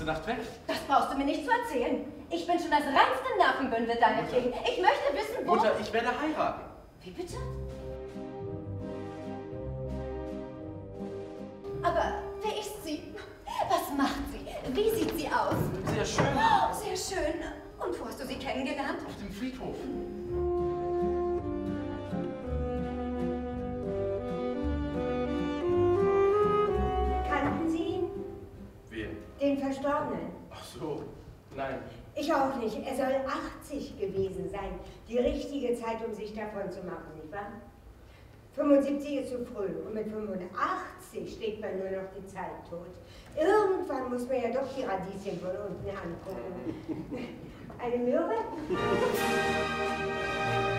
Nacht weg. Das brauchst du mir nicht zu erzählen. Ich bin schon das reinste Nervenbündel deinetwegen. Ich möchte wissen, wo... Mutter, ich werde heiraten. Wie bitte? Aber wer ist sie? Was macht sie? Wie sieht sie aus? Sehr schön. Oh, sehr schön. Und wo hast du sie kennengelernt? Auf dem Friedhof. Kannten Sie ihn? Wen? Den Verstorbenen. Ach so, nein. Ich auch nicht. Er soll 80 gewesen sein. Die richtige Zeit, um sich davon zu machen, nicht wahr? 75 ist zu früh und mit 85 schlägt man nur noch die Zeit tot. Irgendwann muss man ja doch die Radieschen von unten angucken. Eine Möhre?